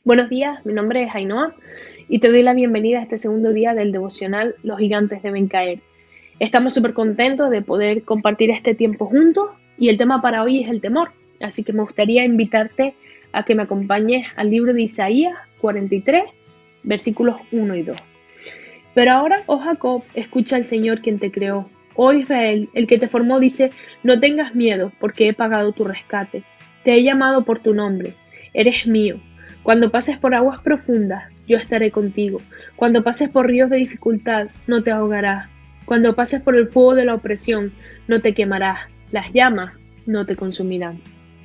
Buenos días, mi nombre es Ainhoa y te doy la bienvenida a este segundo día del devocional Los gigantes deben caer. Estamos súper contentos de poder compartir este tiempo juntos y el tema para hoy es el temor. Así que me gustaría invitarte a que me acompañes al libro de Isaías 43, versículos 1 y 2. Pero ahora, oh Jacob, escucha al Señor quien te creó. Oh Israel, el que te formó dice, no tengas miedo porque he pagado tu rescate. Te he llamado por tu nombre. Eres mío. Cuando pases por aguas profundas, yo estaré contigo. Cuando pases por ríos de dificultad, no te ahogarás. Cuando pases por el fuego de la opresión, no te quemarás. Las llamas no te consumirán.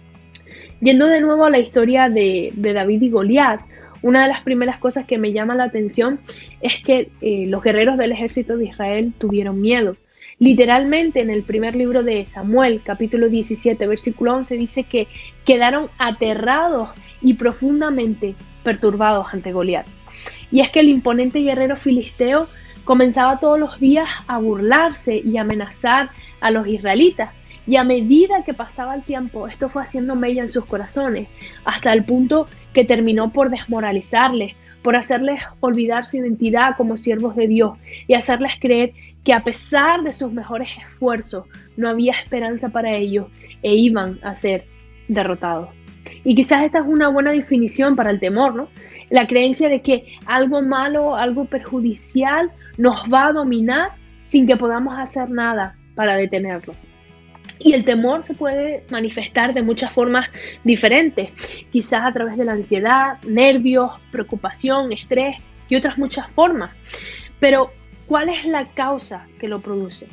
Yendo de nuevo a la historia de David y Goliat, una de las primeras cosas que me llama la atención es que los guerreros del ejército de Israel tuvieron miedo. Literalmente en el primer libro de Samuel, capítulo 17, versículo 11, dice que quedaron aterrados y profundamente perturbados ante Goliat. Y es que el imponente guerrero filisteo comenzaba todos los días a burlarse y amenazar a los israelitas. Y a medida que pasaba el tiempo, esto fue haciendo mella en sus corazones, hasta el punto que terminó por desmoralizarles, por hacerles olvidar su identidad como siervos de Dios y hacerles creer que a pesar de sus mejores esfuerzos, no había esperanza para ellos e iban a ser derrotados. Y quizás esta es una buena definición para el temor, ¿no? La creencia de que algo malo, algo perjudicial nos va a dominar sin que podamos hacer nada para detenerlo. Y el temor se puede manifestar de muchas formas diferentes, quizás a través de la ansiedad, nervios, preocupación, estrés y otras muchas formas. Pero, ¿cuál es la causa que lo produce?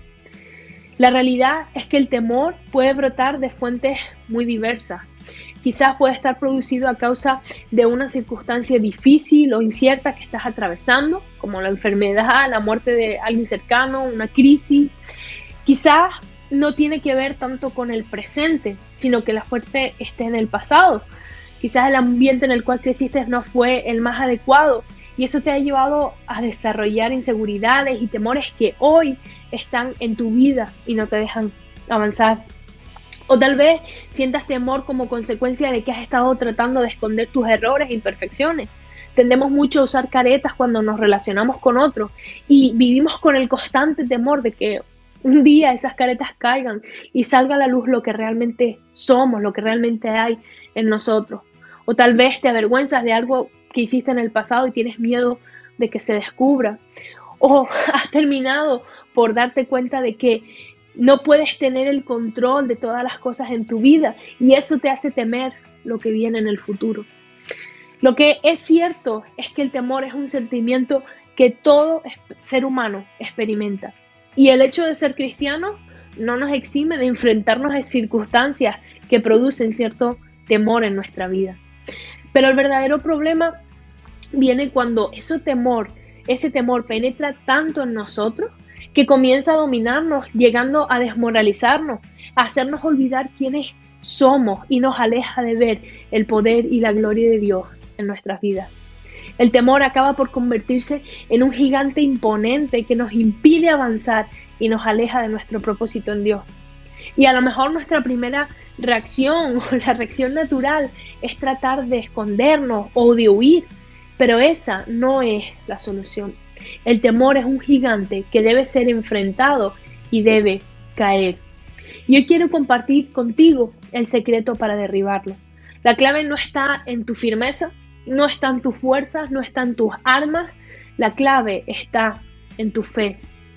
La realidad es que el temor puede brotar de fuentes muy diversas. Quizás puede estar producido a causa de una circunstancia difícil o incierta que estás atravesando, como la enfermedad, la muerte de alguien cercano, una crisis. Quizás no tiene que ver tanto con el presente, sino que la fuente esté en el pasado. Quizás el ambiente en el cual creciste no fue el más adecuado y eso te ha llevado a desarrollar inseguridades y temores que hoy están en tu vida y no te dejan avanzar. O tal vez sientas temor como consecuencia de que has estado tratando de esconder tus errores e imperfecciones. Tendemos mucho a usar caretas cuando nos relacionamos con otros y vivimos con el constante temor de que un día esas caretas caigan y salga a la luz lo que realmente somos, lo que realmente hay en nosotros. O tal vez te avergüenzas de algo que hiciste en el pasado y tienes miedo de que se descubra. O has terminado por darte cuenta de que no puedes tener el control de todas las cosas en tu vida y eso te hace temer lo que viene en el futuro. Lo que es cierto es que el temor es un sentimiento que todo ser humano experimenta. Y el hecho de ser cristiano no nos exime de enfrentarnos a circunstancias que producen cierto temor en nuestra vida. Pero el verdadero problema viene cuando ese temor penetra tanto en nosotros que comienza a dominarnos, llegando a desmoralizarnos, a hacernos olvidar quiénes somos y nos aleja de ver el poder y la gloria de Dios en nuestras vidas. El temor acaba por convertirse en un gigante imponente que nos impide avanzar y nos aleja de nuestro propósito en Dios. Y a lo mejor nuestra primera reacción o la reacción natural es tratar de escondernos o de huir, pero esa no es la solución. El temor es un gigante que debe ser enfrentado y debe caer. Y hoy quiero compartir contigo el secreto para derribarlo. La clave no está en tu firmeza, no está en tus fuerzas, no está en tus armas. La clave está en tu fe.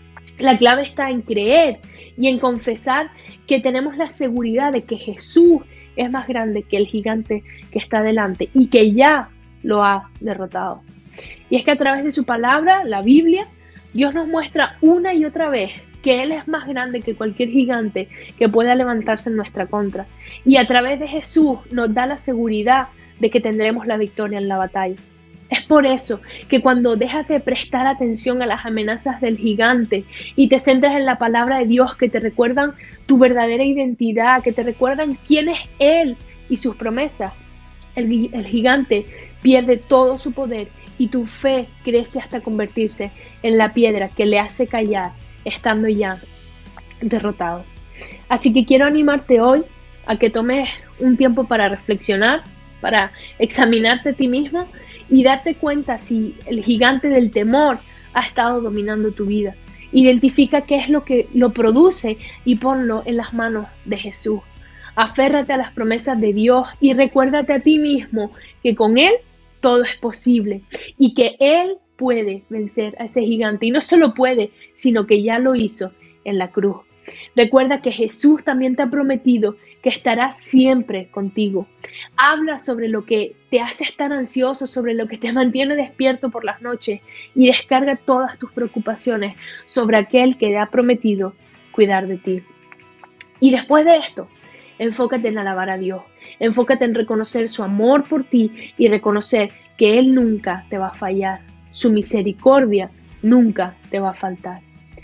La clave está en creer y en confesar que tenemos la seguridad de que Jesús es más grande que el gigante que está delante y que ya lo ha derrotado. Y es que a través de su palabra, la Biblia, Dios nos muestra una y otra vez que Él es más grande que cualquier gigante que pueda levantarse en nuestra contra. Y a través de Jesús nos da la seguridad de que tendremos la victoria en la batalla. Es por eso que cuando dejas de prestar atención a las amenazas del gigante y te centras en la palabra de Dios que te recuerdan tu verdadera identidad, que te recuerdan quién es Él y sus promesas, el gigante pierde todo su poder y tu fe crece hasta convertirse en la piedra que le hace callar estando ya derrotado. Así que quiero animarte hoy a que tomes un tiempo para reflexionar, para examinarte a ti mismo y darte cuenta si el gigante del temor ha estado dominando tu vida. Identifica qué es lo que lo produce y ponlo en las manos de Jesús. Aférrate a las promesas de Dios y recuérdate a ti mismo que con Él todo es posible y que Él puede vencer a ese gigante. Y no solo puede, sino que ya lo hizo en la cruz. Recuerda que Jesús también te ha prometido que estará siempre contigo. Habla sobre lo que te hace estar ansioso, sobre lo que te mantiene despierto por las noches y descarga todas tus preocupaciones sobre aquel que te ha prometido cuidar de ti. Y después de esto, enfócate en alabar a Dios, enfócate en reconocer su amor por ti y reconocer que Él nunca te va a fallar, su misericordia nunca te va a faltar.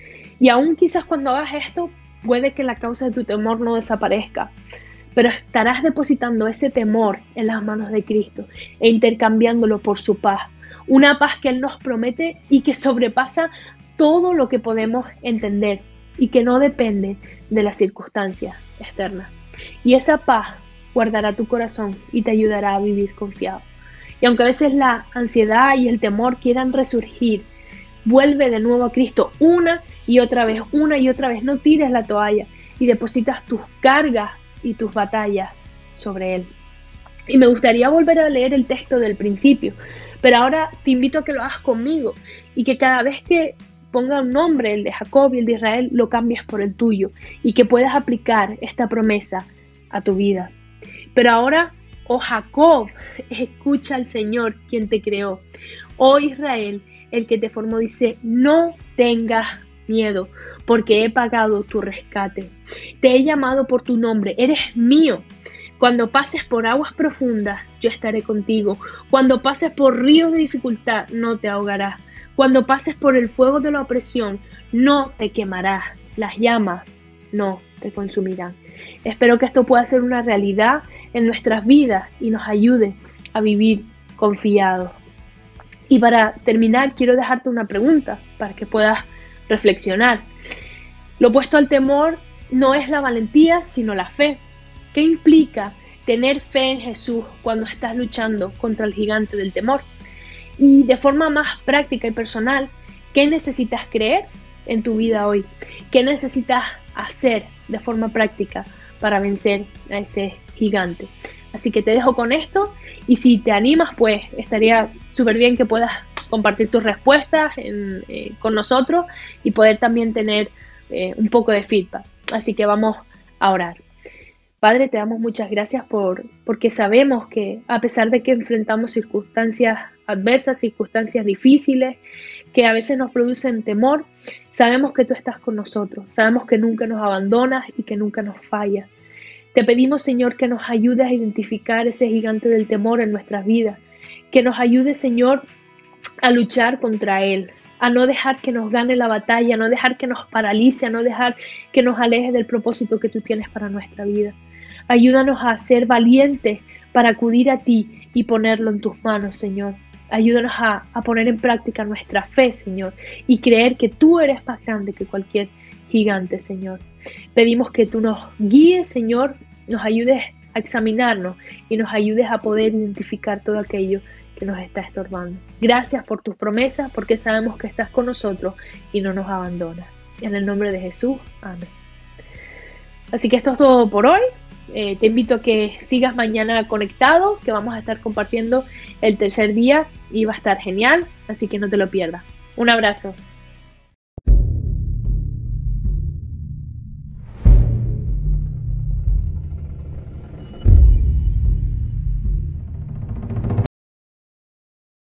Y aún quizás cuando hagas esto, puede que la causa de tu temor no desaparezca, pero estarás depositando ese temor en las manos de Cristo e intercambiándolo por su paz, una paz que Él nos promete y que sobrepasa todo lo que podemos entender y que no depende de las circunstancias externas. Y esa paz guardará tu corazón y te ayudará a vivir confiado. Y aunque a veces la ansiedad y el temor quieran resurgir, vuelve de nuevo a Cristo una y otra vez. No tires la toalla y depositas tus cargas y tus batallas sobre Él. Y me gustaría volver a leer el texto del principio, pero ahora te invito a que lo hagas conmigo y que cada vez que ponga un nombre, el de Jacob y el de Israel, lo cambies por el tuyo y que puedas aplicar esta promesa a tu vida. Pero ahora, oh Jacob, escucha al Señor quien te creó. Oh Israel, el que te formó, dice, no tengas miedo, porque he pagado tu rescate. Te he llamado por tu nombre, eres mío. Cuando pases por aguas profundas, yo estaré contigo. Cuando pases por ríos de dificultad, no te ahogarás. Cuando pases por el fuego de la opresión, no te quemarás. Las llamas no te consumirán. Espero que esto pueda ser una realidad en nuestras vidas y nos ayude a vivir confiados. Y para terminar, quiero dejarte una pregunta para que puedas reflexionar. Lo opuesto al temor no es la valentía, sino la fe. ¿Qué implica tener fe en Jesús cuando estás luchando contra el gigante del temor? Y de forma más práctica y personal, ¿qué necesitas creer en tu vida hoy? ¿Qué necesitas hacer de forma práctica para vencer a ese gigante? Así que te dejo con esto y si te animas, pues estaría súper bien que puedas compartir tus respuestas con nosotros y poder también tener un poco de feedback. Así que vamos a orar. Padre, te damos muchas gracias porque sabemos que a pesar de que enfrentamos circunstancias adversas, circunstancias difíciles, que a veces nos producen temor, sabemos que tú estás con nosotros, sabemos que nunca nos abandonas y que nunca nos fallas. Te pedimos, Señor, que nos ayudes a identificar ese gigante del temor en nuestras vidas, que nos ayude, Señor, a luchar contra él, a no dejar que nos gane la batalla, a no dejar que nos paralice, a no dejar que nos aleje del propósito que tú tienes para nuestra vida. Ayúdanos a ser valientes para acudir a ti y ponerlo en tus manos, Señor. Ayúdanos a poner en práctica nuestra fe, Señor, y creer que tú eres más grande que cualquier gigante, Señor. Pedimos que tú nos guíes, Señor, nos ayudes a examinarnos y nos ayudes a poder identificar todo aquello que nos está estorbando. Gracias por tus promesas, porque sabemos que estás con nosotros y no nos abandonas. En el nombre de Jesús, amén. Así que esto es todo por hoy. Te invito a que sigas mañana conectado, que vamos a estar compartiendo el tercer día y va a estar genial, así que no te lo pierdas. Un abrazo.